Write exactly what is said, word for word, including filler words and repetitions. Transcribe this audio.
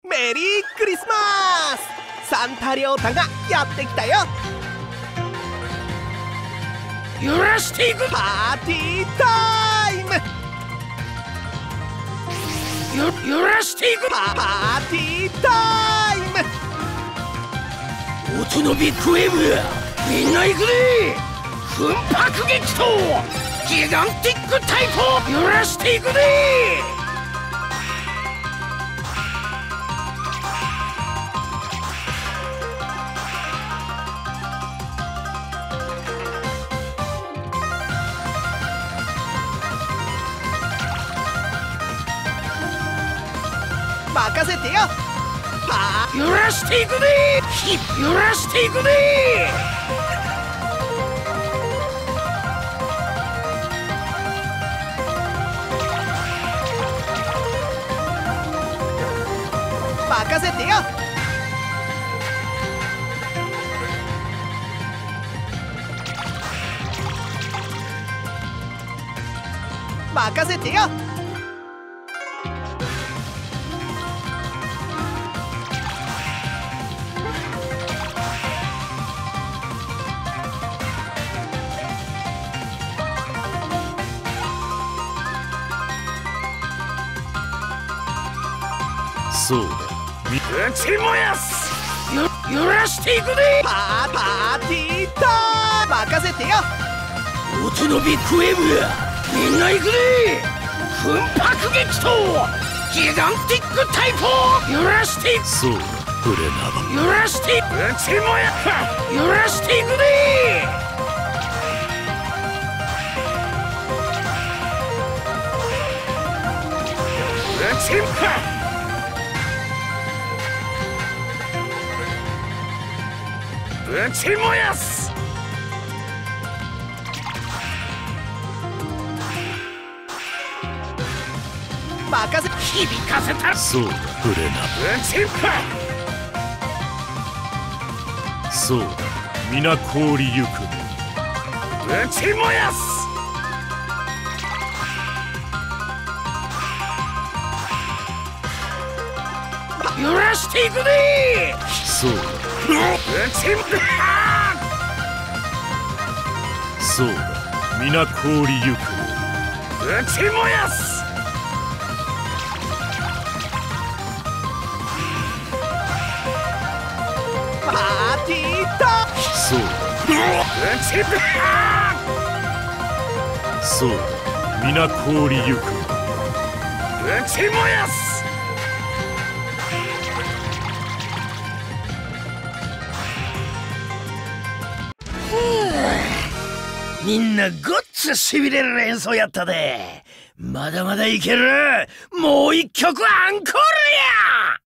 メリークリスマス。サンタリョータがやってきたよ。 揺らしていく。 パーティータイム。 ゆ揺らしていく。 パーティータイム。 音のビッグウェーブやみんな行くね。奮発撃とギガンティックタイプ揺らしていくね。 任せてよ。パー揺らしていくね。揺らしていくね。 任せてよ。任せてよ。 そうだ、打ち燃やす。ゆ揺らしていくね。 パーパーティータイム。任せてよ。 音のビッグウェーブやみんな行くね。奮発撃とギガンティックタイプ揺らしていく。そうだ、フレナバ揺らしていく。打ち燃や揺らしていくね。打ち燃や打ち燃やす。 任せ響かせた。そうだ、フレナ打ちそうだ、皆凍りゆく打ち燃やす。揺らしていくね。そうだ、そうだ、皆凍りゆく打ち燃やす。 パーティータイム。 そうだ、打ちそうだ、皆凍りゆく打ち燃やす。みんなごっつしびれる演奏やったで。まだまだいける。もう一曲アンコールや。